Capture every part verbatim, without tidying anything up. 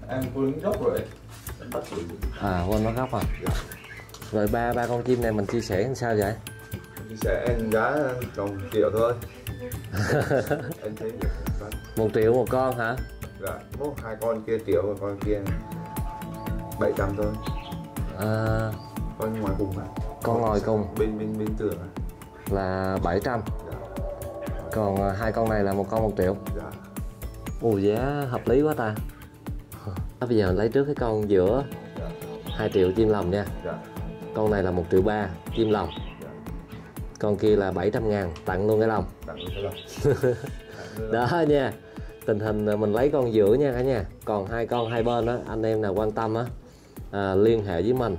Em quên gốc rồi. Em bắt rồi. À, quên mất gốc à. Dạ. Rồi ba ba con chim này mình chia sẻ làm sao vậy? Chia sẻ em giá còn triệu thôi. Em thấy được. Một triệu một con hả? Dạ, một hai con kia triệu và con kia bảy trăm thôi. À, Con ngoài cùng à? con ngoài cùng bên bên bên tường à? là bảy trăm. Dạ. Còn à, hai con này là một con một triệu. Dạ. Ồ, giá hợp lý quá ta. À, bây giờ lấy trước cái con giữa. Dạ. hai triệu chim lồng nha. Dạ. Con này là một triệu ba chim lồng. Dạ. Con kia là bảy trăm ngàn, tặng luôn cái lồng. Tặng luôn cái lồng. Đó nha. Tình hình mình lấy con giữa nha cả nhà. Còn hai con hai bên đó, anh em nào quan tâm á, à, liên hệ với mình.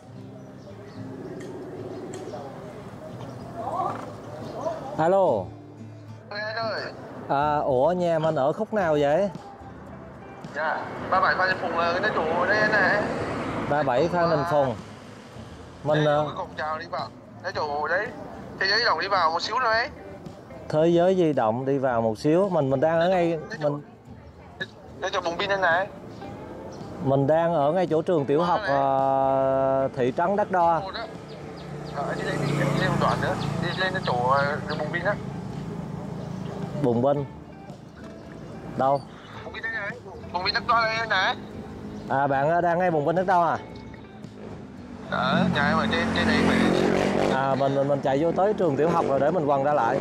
Alo. Nghe ơi. À, ủa nhà mình ở khúc nào vậy? Dạ, ba bảy Phan Đình Phùng là cái chủ ở đây này. ba mươi bảy Phan Đình Phùng. Mình đây, cái cổng chào đi vào. Cái chủ đấy. Thế giới đồng đi vào một xíu nữa ấy. Thế giới di động đi vào một xíu. Mình mình đang ở ngay mình Đây chỗ bùng pin đây này. Mình đang ở ngay chỗ trường tiểu học uh, thị trấn Đắc Đo. Ờ, đi lên đi, đi lên một đoạn nữa. Đi lên cái chỗ đường bùng pin á. Bùng binh. Đâu? Bùng pin đây này. Bùng pin Đắc Đo đây này. À, bạn đang ngay bùng binh Đắc Đo à? Đó, nhà em ở trên trên này phải. À, mình mình mình chạy vô tới trường tiểu học rồi để mình quăng ra lại.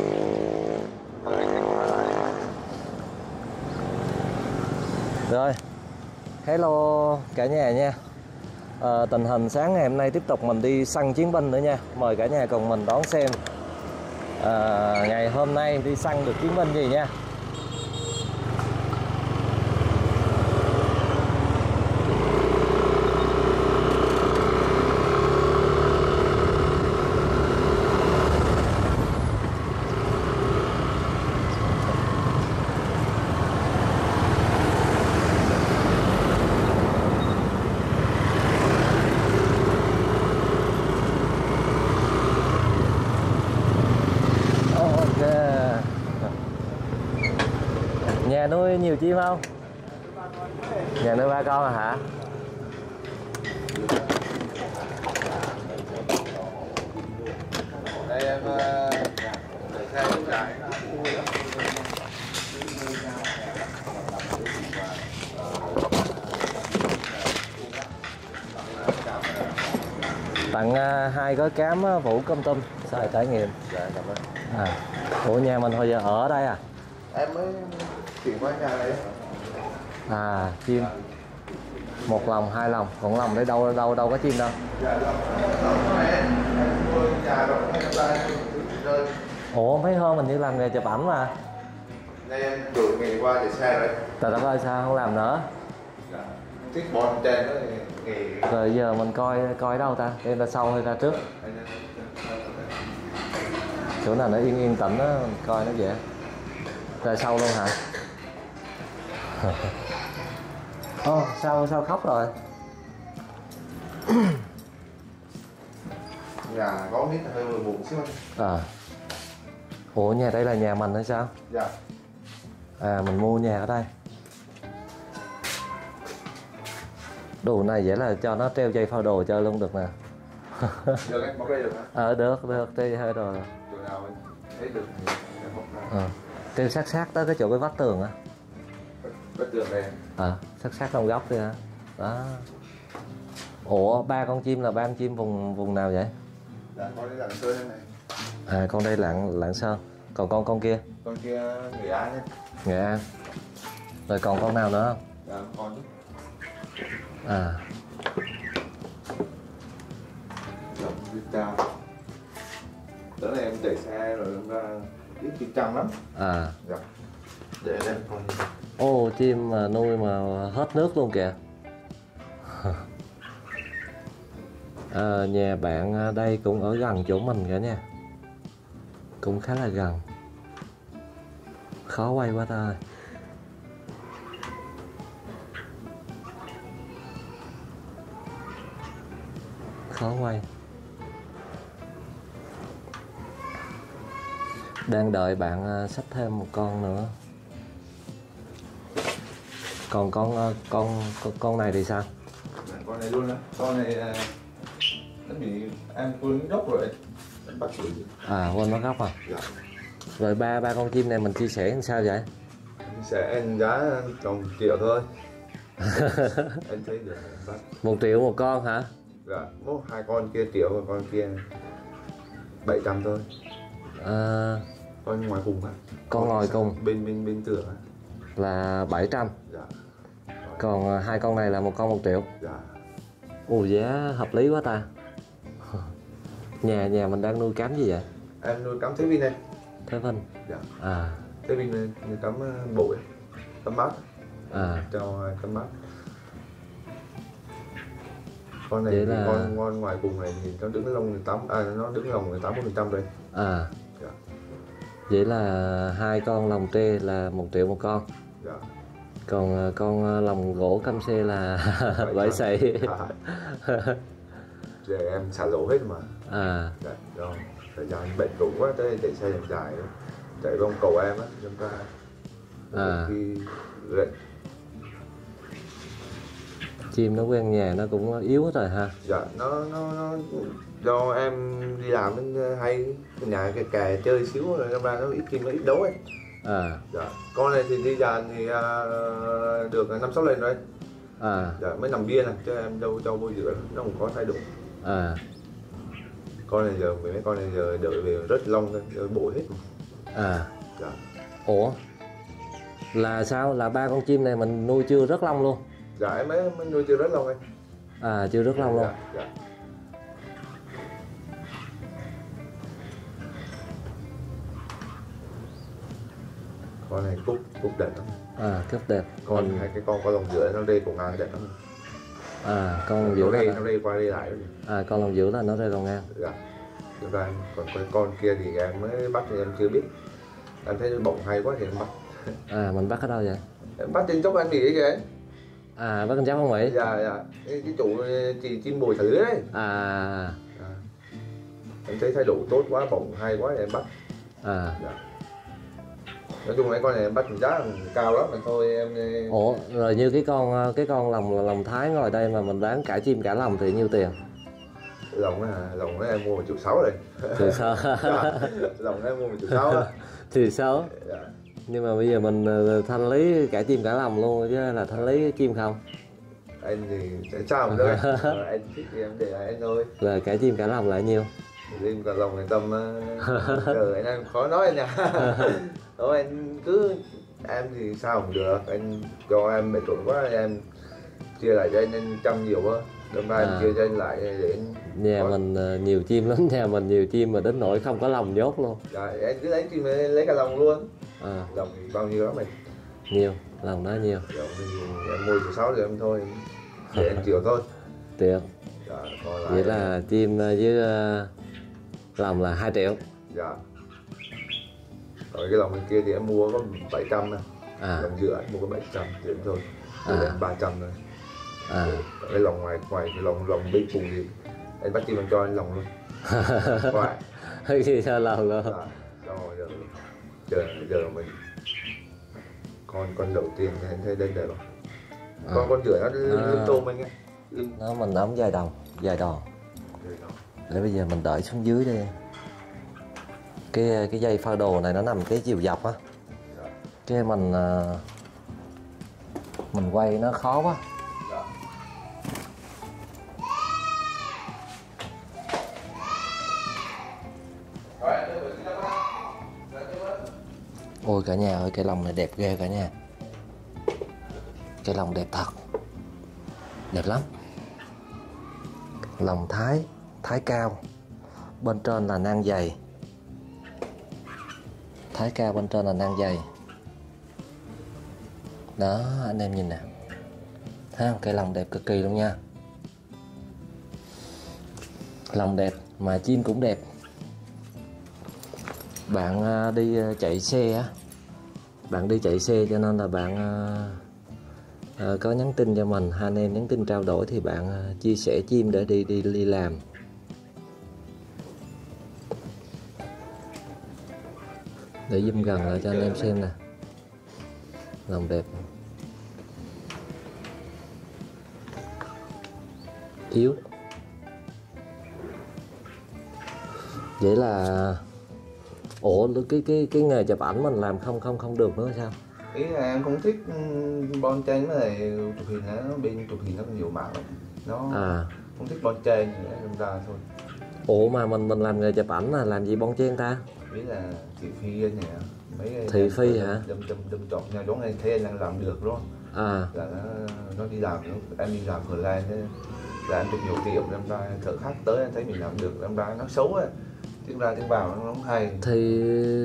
Rồi, hello cả nhà nha. à, Tình hình sáng ngày hôm nay tiếp tục mình đi săn chiến binh nữa nha. Mời cả nhà cùng mình đón xem à, ngày hôm nay đi săn được chiến binh gì nha. Nhà nuôi nhiều chim không? Nhà nuôi ba con à hả? Đây em để xe lúc lại. Tặng uh, hai gói cám uh, Vũ Công Tâm xài trải nghiệm. Dạ, cảm ơn. À, ủa nhà mình hồi giờ ở đây à? Em mới chuyển qua nhà này. À, chim một lòng hai lòng, còn lòng đấy đâu đâu đâu có chim đâu. Dạ, lòng này em mua nhà rồi em ra rơi. Ủa mấy hôm mình như làm nghề chụp ảnh mà. Đây em đổi nghề qua để xe rồi. Trời đất ơi sao không làm nữa? Dạ. Thích bon trên đó nghề. Rồi giờ mình coi coi đâu ta? Em ra sau hay ra trước? Chỗ nào nó yên yên tĩnh đó, mình coi nó dễ. Ra sau luôn hả? Ô, oh, sao sao khóc rồi? Nhà có ít hơi buồn xíu anh. À. Ủa nhà đây là nhà mình hay sao? Dạ. À, mình mua nhà ở đây. Đồ này vậy là cho nó treo dây phao đồ chơi luôn được nè. Được anh, bóc đây được hả? Ờ, được, được, treo hơi đồ. Chỗ nào anh thấy được thì em bóc ra. Ờ, treo sát sát tới cái chỗ cái vách tường á. Vách tường đây. Ờ, sát sát trong góc đi hả? Đó. Ủa, ba con chim là ba con chim vùng vùng nào vậy? Dạ, con đây là Lạng Sơn này. À, con đây Lạng Lạng Sơn. Còn con con kia? Con kia Nghệ An nhé. Nghệ An. Rồi còn con nào nữa không? Dạ, con chứ. À. Rộng đi cao. Đó là em đẩy xe rồi em ra ít chim trăng lắm. À. Dạ. Để em con. Ô, chim mà nuôi mà hết nước luôn kìa. À, nhà bạn đây cũng ở gần chỗ mình cả nha. Cũng khá là gần. Khó quay quá ta ơi. Khó quay. Đang đợi bạn xách thêm một con nữa. Còn con ờ, con con, con này thì sao? Con này luôn á, con này là nó bị em quên gốc rồi, em bắt chửi. À, quên mất gốc à? Dạ. Rồi ba ba con chim này mình chia sẻ làm sao vậy? Sẽ ăn giá còn triệu thôi. Em thấy được em bắt. Một triệu một con hả? Dạ, một hai con kia triệu, và con kia bảy trăm thôi. À, Con ngoài cùng á. con ngoài cùng bên bên bên tường á là bảy trăm. Dạ. Còn ờ, hai con này là một con một triệu. Dạ. Ồ, giá hợp lý quá ta. Nhà nhà mình đang nuôi cám gì vậy? Em nuôi cắm Thế Vinh này. Thế Vinh. Dạ. À. Thế Vinh này, nuôi cắm bụi, cắm mát. À. Cho cắm mát. Con này Vậy thì là... con ngon ngoài cùng này thì nó đứng lông tám, à nó đứng lông tám mươi phần trăm rồi. À. Dạ. Vậy là hai con lồng tre là một triệu một con. Dạ. Còn ờ, con lồng gỗ cam xe là bảy sậy. À. Để em xả lỗ hết mà. À. Dạ, rồi. Thời gian bệnh đủ quá tới để xe đường dài đó. Chạy con cầu em á, chúng ta À. khi lệnh. Chim nó quen nhà nó cũng yếu hết rồi ha. Dạ, nó nó nó do em đi làm nên hay nhà cái kè chơi xíu rồi ra nó ít chim nó ít đấu ấy. À. Dạ, con này thì đi dàn thì uh, được năm sáu lần rồi. À. Dạ, mới nằm bia này chứ em đâu cho bôi rửa nó không có thay đổi. À. Con này giờ mấy con này giờ đợi về rất lông thôi, đợi bội hết. À. Dạ. Ủa, là sao, là ba con chim này mình nuôi chưa rất lông luôn? Dạ, em mới, mới nuôi chưa rất lâu anh. À, chưa rất lông luôn. Dạ, dạ. Con này cúc cúc đẹp lắm. À, rất đẹp. Con Mình... hai cái con có lông giữa nó rê cổ ngang đẹp lắm. À, con lông giữa giữa nó, là... nó rê qua rê lại đó. À, con lông giữa là nó rơi còn ngang. Dạ. Chúng ta còn con, con kia thì em mới bắt thì em chưa biết. Em thấy bổng hay quá thì em bắt. À, mình bắt ở đâu vậy? Em bắt trên chốc anh nghỉ kìa. À, bắt con chó không Mỹ? Dạ, dạ. Cái, cái chủ chị chim bồi thử đấy. À. À. Em thấy thái độ tốt quá, bổng hay quá thì em bắt. À. Dạ. Nói chung mấy con này em bắt giá cao lắm mà thôi em. Ủa, rồi như cái con cái con lòng là lòng Thái ngồi đây mà mình bán cả chim cả lòng thì nhiêu tiền? Lòng á hả? Lòng đó em mua một triệu sáu rồi. Thì sao? Dạ. Lòng đó em mua một triệu sáu á. Thì sao? Dạ. Nhưng mà bây giờ mình thanh lý cả chim cả lòng luôn chứ là thanh lý chim không? Anh thì sẽ sao cũng được. Anh thích thì em để lại anh thôi. Là cả chim cả lòng là nhiêu? Riêng cả lòng này tầm giờ anh em khó nói anh nha. Thôi anh cứ em thì sao cũng được, anh cho em mệt trộn quá em chia lại cho anh nên trăm nhiều quá, đâm ra em À. chia cho anh lại để anh... Nhà Còn... mình nhiều chim lắm, nhà mình nhiều chim mà đến nỗi không có lòng nhốt luôn. Rồi anh cứ lấy chim lấy cả lòng luôn. À. Lòng thì bao nhiêu lắm mày? Nhiều, lòng đó nhiều. Lòng thì em mua triệu sáu rồi em thôi, để anh chiều thôi. Triệu. Dạ, còn lại... Vậy là chim với uh, lòng là hai triệu. Dạ. Rồi cái lòng bên kia thì em mua có bảy trăm nè. À. Lòng giữa em mua có bảy trăm điểm thôi. Rồi À. em ba trăm thôi. À. Cái lòng ngoài ngoài cái lòng lòng bên cùng thì anh bắt chim anh cho anh lòng luôn. Ngoài. Khi sao lòng luôn. Dạ. Rồi giờ giờ giờ mình con con đầu tiên thì anh thấy lên đẹp không? À. Con con rửa nó lưng À. tôm anh nghe. Nó mình ống dài đầu, dài đòn. Để bây giờ mình đợi xuống dưới đi. Cái cái dây phao đồ này nó nằm cái chiều dọc á. Cái mình mình quay nó khó quá. Ôi cả nhà ơi, cái lồng này đẹp ghê cả nhà. Cái lồng đẹp thật. Đẹp lắm. Lồng Thái, Thái cao. Bên trên là nang dày. Thái cao bên trên là nang dày. Đó, anh em nhìn nè. Thấy không? Cái lồng đẹp cực kỳ luôn nha. Lồng đẹp mà chim cũng đẹp. Bạn đi chạy xe á, bạn đi chạy xe cho nên là bạn uh, có nhắn tin cho mình, hai anh em nhắn tin trao đổi thì bạn uh, chia sẻ chim để đi đi đi làm. Để zoom gần lại cho anh em xem nè. Lồng đẹp. yếu. Vậy là ủa cái cái cái nghề chụp ảnh mình làm không không không được nữa sao? Ý là em không thích bon chen với lại chụp hình, nó bên chụp hình nó nhiều mạng lắm, nó À, không thích bon chen thì em ra thôi. ủa mà mình mình làm nghề chụp ảnh là làm gì bon chen ta? Ý là thị phi anh nè, mấy cái Thị phi hả? đâm đâm đâm chọn nhau giống anh thấy anh đang làm được luôn. À, Là nó nó đi làm, nó, em đi làm Phần Lan thế là em được nhiều tiệm, em ra thợ khác tới em thấy mình làm được, em ra nó xấu á, tiếng ra tiếng vào nó không hay. thì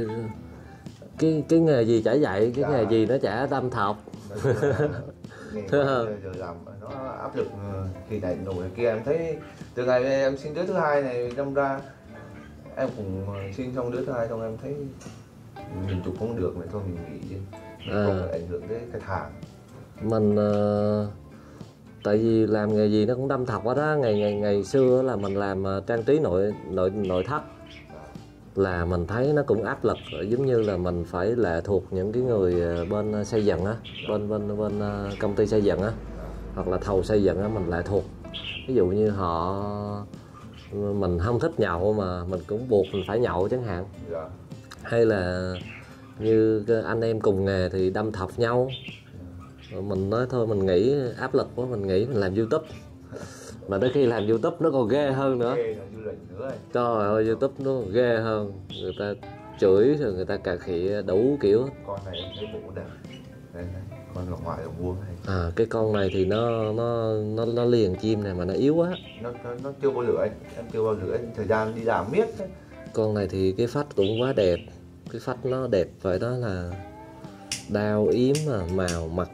cái cái nghề gì chả vậy, cái Dạ. nghề gì nó chả đâm thọc. Nói chung là nghề Thế hả? giờ, giờ làm nó áp lực khi này nổi này kia. Em thấy từ ngày em sinh đứa thứ hai này đâm ra em cũng sinh xong đứa thứ hai xong em thấy mình chụp không được này, thôi mình nghỉ đi, À. không ảnh hưởng tới khách hàng. Mình uh, tại vì làm nghề gì nó cũng đâm thọc hết á. Ngày ngày ngày xưa là mình làm uh, trang trí nội nội nội thất là mình thấy nó cũng áp lực, giống như là mình phải lệ thuộc những cái người bên xây dựng á, bên bên bên công ty xây dựng á, hoặc là thầu xây dựng á, mình lệ thuộc. Ví dụ như họ mình không thích nhậu mà mình cũng buộc mình phải nhậu chẳng hạn, Dạ. hay là như anh em cùng nghề thì đâm thọc nhau. Rồi mình nói thôi mình nghĩ áp lực quá, mình nghĩ mình làm YouTube. Mà tới khi làm YouTube nó còn ghê hơn nữa. Ghê là du lịch nữa ấy. Trời ơi, YouTube nó ghê hơn. Người ta chửi rồi người ta cà khịa đủ kiểu. Con này em thấy bộ đẹp. Đây này, con ở ngoài ở vuông này. À, cái con này thì nó nó nó nó liền chim này mà nó yếu quá. Nó, nó nó chưa bao lửa anh, em chưa bao lửa anh, thời gian đi làm miết ấy. Con này thì cái phách cũng quá đẹp. Cái phách nó đẹp vậy đó, là đao yếm mà màu mặt.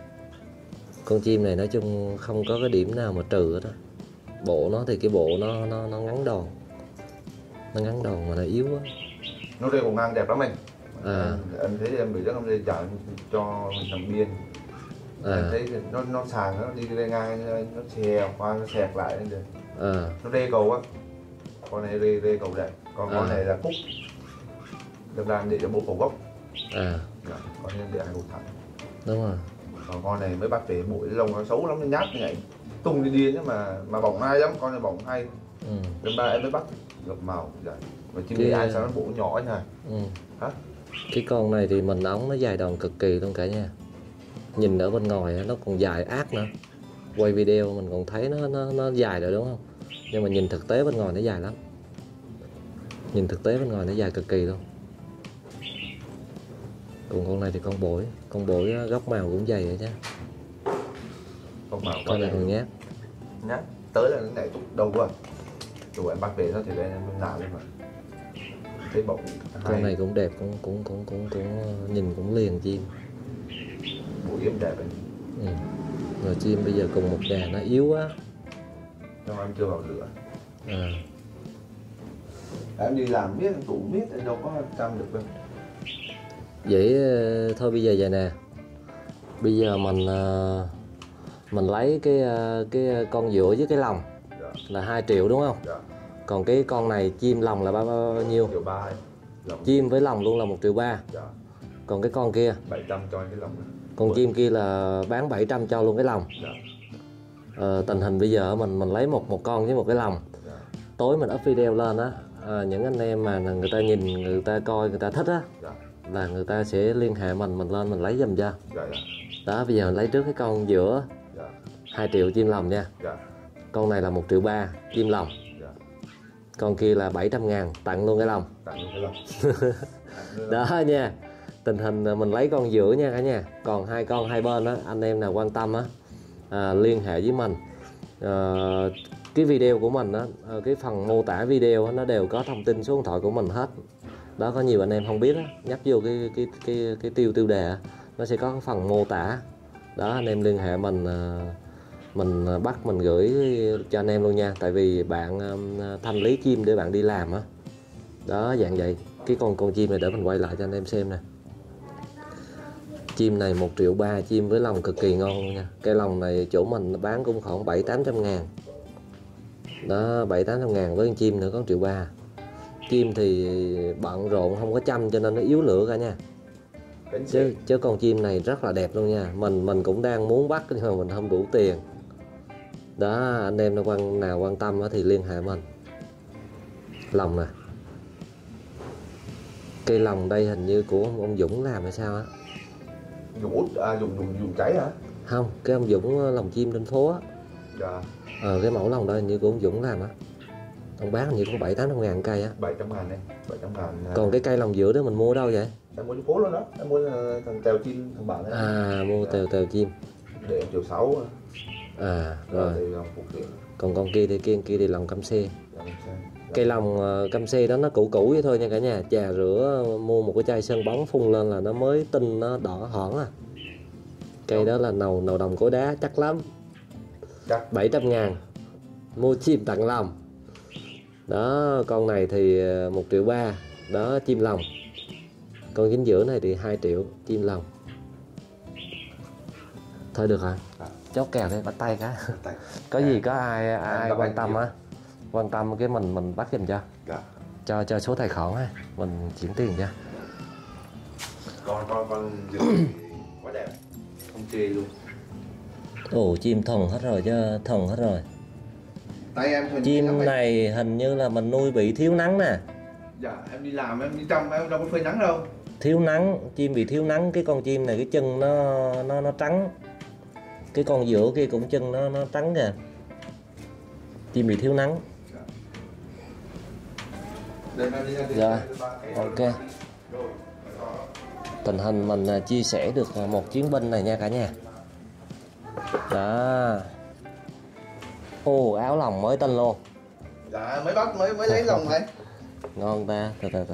Con chim này nói chung không có cái điểm nào mà trừ hết á. Bộ nó thì cái bộ nó nó nó ngắn đòn. Nó ngắn đòn mà nó yếu quá. Nó đây còn ngang đẹp lắm anh. À. Em, em thấy em bị rất em dây chở cho mình làm biên. À. Em thấy nó nó sàng nó đi lên ngang, nó xè qua nó xẹt lại lên được. À. Nó rê cầu á. Con này rê rê cầu đẹp. Còn con À. này là cúc. Đâm ra để cho bộ cầu gốc. À. Dạ, con này để hai cầu thẳng. Đúng rồi. Còn con này mới bắt về bụi lông nó xấu lắm, nó nhát như vậy, tung đi điên mà mà bỏng hay lắm, con này bỏng hay. Ừ. Đâm ra em mới bắt được màu vậy. Mà chim Cái- này ai sao nó bộ nhỏ nha. Ừ. Hả? Cái con này thì mình ống nó dài đòn cực kỳ luôn cả nha. Nhìn ở bên ngoài á, nó còn dài ác nữa. Quay video mình còn thấy nó nó nó dài rồi đúng không? Nhưng mà nhìn thực tế bên ngoài nó dài lắm. Nhìn thực tế bên ngoài nó dài cực kỳ luôn. Còn con này thì con bổi, con bổi á, góc màu cũng dày rồi chứ. Con màu Con này còn nhát. nhát. Tới là nó nhảy đầu quá. Rồi em bắt về nó thì lên em làm lên mà. Thấy bỏng Con hay. này cũng đẹp, cũng cũng cũng cũng cũng uh, nhìn cũng liền chim. Bộ yếm đẹp anh. Ừ. Rồi chim bây giờ cùng một nhà nó yếu quá. Nhưng mà em chưa vào lửa. À. Em đi làm biết, tủ biết, em đâu có chăm được đâu. Vậy uh, thôi bây giờ vậy nè. Bây giờ mình uh, mình lấy cái uh, cái con giữa với cái lòng Dạ. là hai triệu đúng không? Dạ. Còn cái con này chim lòng là bao, bao nhiêu? Triệu ba anh. Lòng. Chim với lòng luôn là một triệu ba. Dạ. Còn cái con kia, bảy trăm cho anh cái lòng này. con chim kia là bán bảy trăm cho luôn cái lòng. Dạ. Ờ, tình hình bây giờ mình mình lấy một một con với một cái lòng. Dạ. Tối mình up video lên á, à, những anh em mà người ta nhìn, người ta coi, người ta thích á, Dạ. là người ta sẽ liên hệ mình, mình lên mình lấy giùm cho. Dạ. Dạ. Đó, bây giờ mình lấy trước cái con giữa Dạ. hai triệu chim lòng nha. Dạ. Con này là một triệu ba chim lòng. Dạ. Con kia là bảy trăm ngàn tặng luôn cái lòng. Tặng luôn cái lòng. Đó nha. Tình hình mình lấy con giữa nha cả nhà. Còn hai con hai bên á, anh em nào quan tâm á, à, liên hệ với mình. À, cái video của mình á, cái phần mô tả video á, nó đều có thông tin số điện thoại của mình hết. Đó, có nhiều anh em không biết á, nhấp vô cái cái cái cái tiêu tiêu đề á, nó sẽ có cái phần mô tả. Đó, anh em liên hệ mình, mình bắt mình gửi cho anh em luôn nha. Tại vì bạn thanh lý chim để bạn đi làm á. Đó, dạng vậy. Cái con con chim này để mình quay lại cho anh em xem nè. Chim này một triệu ba, chim với lòng cực kỳ ngon luôn nha. Cái lòng này chỗ mình bán cũng khoảng bảy tám trăm ngàn. Đó, bảy tám trăm ngàn với con chim nữa có một triệu ba. Chim thì bận rộn không có chăm cho nên nó yếu lửa cả nha. Chứ, chứ con chim này rất là đẹp luôn nha. Mình mình cũng đang muốn bắt nhưng mà mình không đủ tiền. Đó, anh em nào quan nào quan tâm thì liên hệ mình. Lòng nè, cây lòng đây hình như của ông Dũng làm hay sao á? Dùng út à, dùng dùng dùng cháy hả? Không, cái ông Dũng lồng chim trên phố á. Dạ. Ờ, cái mẫu lòng đây hình như của ông Dũng làm á. Ông bán hình như cũng bảy tám trăm ngàn cây á. bảy trăm ngàn đây, bảy trăm ngàn. Còn cái cây lòng giữa đó mình mua đâu vậy? Em mua trên phố luôn đó, em mua thằng tèo chim thằng bạn ấy. À, mua tèo tèo chim. Để em chiều sáu. À, rồi. rồi. Còn con kia thì kia kia thì lòng cam xê. Cây lòng cam xê đó nó cũ cũ vậy thôi nha cả nhà. Chà rửa mua một cái chai sơn bóng phun lên là nó mới tinh, nó đỏ hỏn à. Cây đó là nầu nầu đồng cối đá chắc lắm. Chắc bảy trăm ngàn. Mua chim tặng lòng. Đó, con này thì một triệu ba. Đó, chim lòng. Con chính giữa này thì hai triệu, chim lòng. Thôi được rồi. Chốt kèo đây, bắt tay cái. Có gì có ai ai quan tâm á, quan tâm cái mình mình bắt giùm cho. Cho cho số tài khoản á, mình chuyển tiền cho. Con con con dừa quá đẹp. Không chê luôn. Ồ, chim thuần hết rồi chứ, thuần hết rồi. Tay em thuần chim này hình như là mình nuôi bị thiếu nắng nè. Dạ, em đi làm em đi trong em đâu có phơi nắng đâu. Thiếu nắng, chim bị thiếu nắng, cái con chim này cái chân nó nó nó trắng. Cái con giữa kia cũng chân nó nó trắng kìa. Chim bị thiếu nắng. Rồi, ok. Tình hình mình chia sẻ được một chiến binh này nha cả nhà. Đó. Ô, áo lòng mới tinh luôn. Dạ, mới bắt mới mới lấy lòng này. Ngon ta, từ từ từ.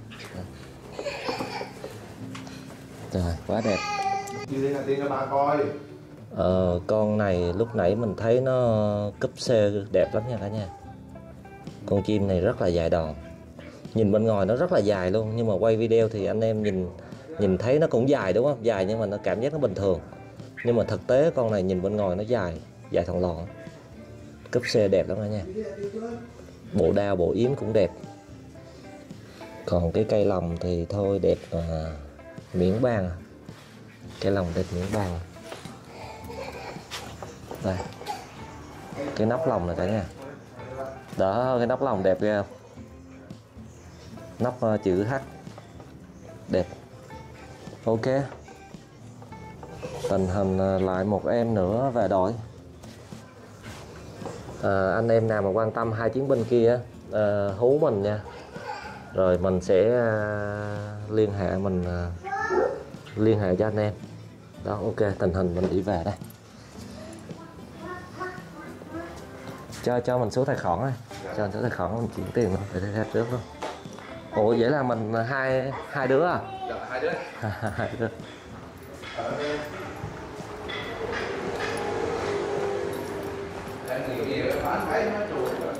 Rồi, quá đẹp. Như thế là tiên cho bà coi. Ờ, con này lúc nãy mình thấy nó cúp C đẹp lắm nha cả nhà. Con chim này rất là dài đòn. Nhìn bên ngoài nó rất là dài luôn, nhưng mà quay video thì anh em nhìn nhìn thấy nó cũng dài đúng không? Dài nhưng mà nó cảm giác nó bình thường. Nhưng mà thực tế con này nhìn bên ngoài nó dài, dài thòng lòn. Cúp C đẹp lắm cả nhà. Bộ đao, bộ yếm cũng đẹp. Còn cái cây lòng thì thôi đẹp à, miếng bang. Cây lòng đẹp miếng bang. Đây. Cái nắp lòng này cả nhà. Đó, cái nắp lòng đẹp ghê không? Nắp uh, chữ H. Đẹp. Ok. Tình hình uh, lại một em nữa về đội. À, anh em nào mà quan tâm hai chiến binh kia uh, hú mình nha. Rồi mình sẽ uh, liên hệ mình uh, liên hệ cho anh em. Đó, ok, tình hình mình đi về đây. Cho cho mình số tài khoản này, cho mình số tài khoản mình chuyển tiền luôn, để ra trước luôn. Ủa vậy là mình hai hai đứa à? Dạ, hai đứa. Hai đứa. Em thì gì bán thấy nó chuột rồi.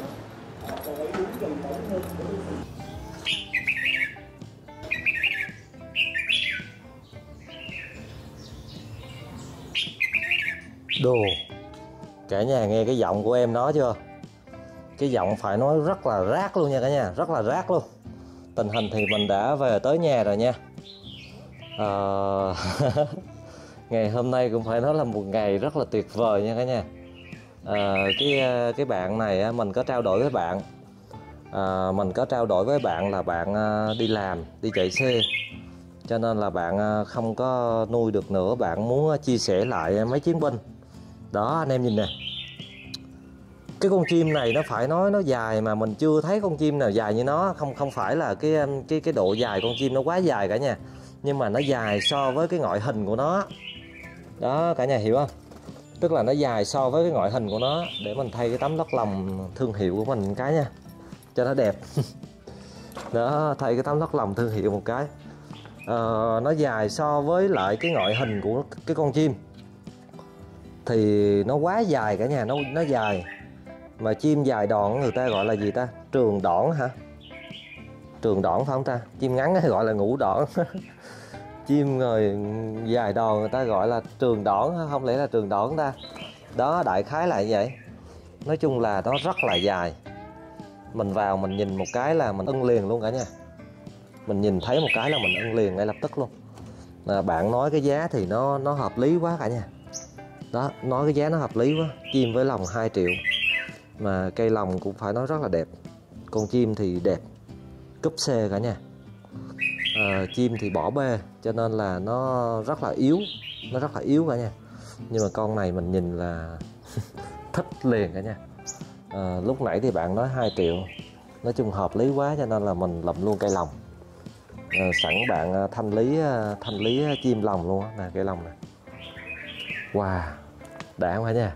Đồ. Cả nhà nghe cái giọng của em nói chưa? Cái giọng phải nói rất là rác luôn nha cả nhà, rất là rác luôn. Tình hình thì mình đã về tới nhà rồi nha. À... ngày hôm nay cũng phải nói là một ngày rất là tuyệt vời nha cả nhà. À, cái cái bạn này mình có trao đổi với bạn, à, mình có trao đổi với bạn là bạn đi làm, đi chạy xe, cho nên là bạn không có nuôi được nữa, bạn muốn chia sẻ lại mấy chiến binh. Đó anh em nhìn nè. Cái con chim này nó phải nói nó dài mà mình chưa thấy con chim nào dài như nó. Không không phải là cái cái cái độ dài con chim nó quá dài cả nhà, nhưng mà nó dài so với cái ngoại hình của nó. Đó cả nhà hiểu không? Tức là nó dài so với cái ngoại hình của nó. Để mình thay cái tấm lót lòng thương hiệu của mình một cái nha, cho nó đẹp. Đó, thay cái tấm lót lòng thương hiệu một cái. Ờ, nó dài so với lại cái ngoại hình của cái con chim thì nó quá dài cả nhà, nó nó dài. Mà chim dài đòn người ta gọi là gì ta? Trường đỏn hả? Trường đỏn phải không ta? Chim ngắn gọi là ngũ đỏn. Chim rồi dài đòn người ta gọi là trường đỏn, không lẽ là trường đỏn ta? Đó, đại khái là như vậy. Nói chung là nó rất là dài. Mình vào mình nhìn một cái là mình ưng liền luôn cả nhà. Mình nhìn thấy một cái là mình ưng liền ngay lập tức luôn. À, bạn nói cái giá thì nó nó hợp lý quá cả nhà. Đó, nói cái giá nó hợp lý quá. Chim với lồng hai triệu, mà cây lồng cũng phải nói rất là đẹp. Con chim thì đẹp, cúp C cả nhà. à, Chim thì bỏ bê cho nên là nó rất là yếu, nó rất là yếu cả nhà. Nhưng mà con này mình nhìn là thích liền cả nhà. à, Lúc nãy thì bạn nói hai triệu, nói chung hợp lý quá cho nên là mình lụm luôn cây lồng. à, Sẵn bạn thanh lý thanh lý chim lồng luôn á, nè cây lồng này. Wow, đã quá nha.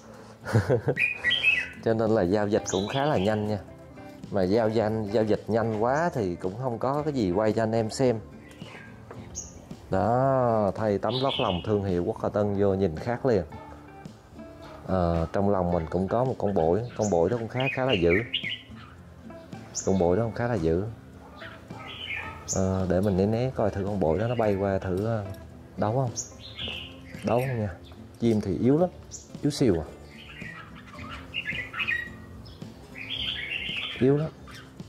Cho nên là giao dịch cũng khá là nhanh nha. Mà giao danh giao dịch nhanh quá thì cũng không có cái gì quay cho anh em xem. Đó, thay tấm lót lòng thương hiệu Quốc Hà Tân vô nhìn khác liền. à, Trong lòng mình cũng có một con bổi. Con bổi đó cũng khá khá là dữ. Con bổi đó cũng khá là dữ. à, Để mình né né coi thử con bổi đó nó bay qua thử đấu không. Đấu không nha. Chim thì yếu lắm, yếu xìu à, yếu lắm.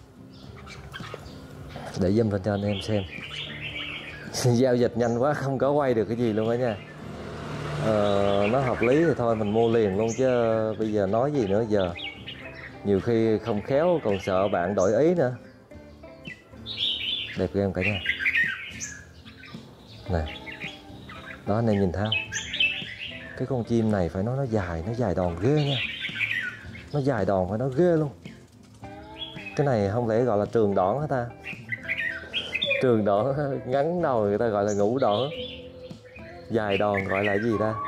Để zoom lên cho anh em xem. Giao dịch nhanh quá không có quay được cái gì luôn đó nha. ờ, Nó hợp lý thì thôi mình mua liền luôn, chứ bây giờ nói gì nữa giờ. Nhiều khi không khéo còn sợ bạn đổi ý nữa. Đẹp ghê cả nhà. Nè, đó anh em nhìn thấy không? Cái con chim này phải nói nó dài, nó dài đòn ghê nha. Nó dài đòn phải nói ghê luôn. Cái này không lẽ gọi là trường đỏn hả ta? Trường đỏn ngắn đầu người ta gọi là ngũ đỏn. Dài đòn gọi là gì ta?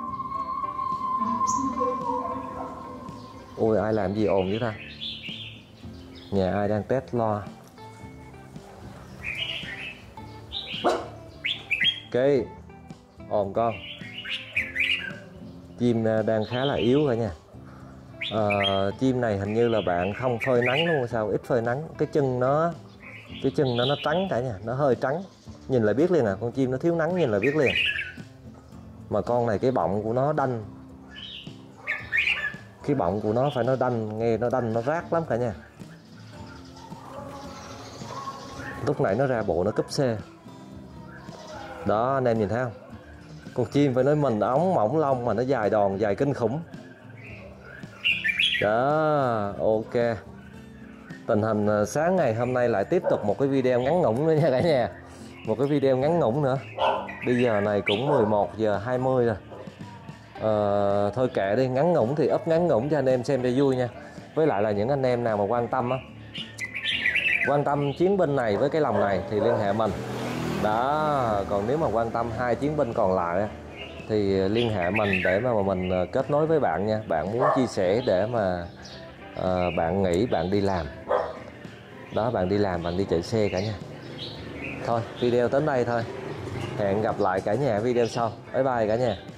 Ôi ai làm gì ồn vậy ta? Nhà ai đang test loa? Ok, ồn con. Chim đang khá là yếu cả nha. à, Chim này hình như là bạn không phơi nắng luôn sao, ít phơi nắng. Cái chân nó cái chân nó nó trắng cả nhà, nó hơi trắng, nhìn là biết liền à. Con chim nó thiếu nắng nhìn là biết liền. Mà con này cái bọng của nó đanh, cái bọng của nó phải nó đanh, nghe nó đanh nó rát lắm cả nhà. Lúc nãy nó ra bộ nó cúp C đó, anh em nhìn thấy không? Con chim phải nói mình ống mỏng lông mà nó dài đòn, dài kinh khủng. Đó, ok. Tình hình sáng ngày hôm nay lại tiếp tục một cái video ngắn ngủn nữa nha cả nhà. Một cái video ngắn ngủn nữa. Bây giờ này cũng mười một giờ hai mươi rồi. à, Thôi kệ đi, ngắn ngủn thì up ngắn ngủn cho anh em xem cho vui nha. Với lại là những anh em nào mà quan tâm á, quan tâm chiến binh này với cái lồng này thì liên hệ mình. Đó, còn nếu mà quan tâm hai chiến binh còn lại thì liên hệ mình để mà mình kết nối với bạn nha. Bạn muốn chia sẻ để mà à, bạn nghĩ bạn đi làm. Đó, bạn đi làm, bạn đi chạy xe cả nhà. Thôi, video đến đây thôi. Hẹn gặp lại cả nhà video sau. Bye bye cả nhà.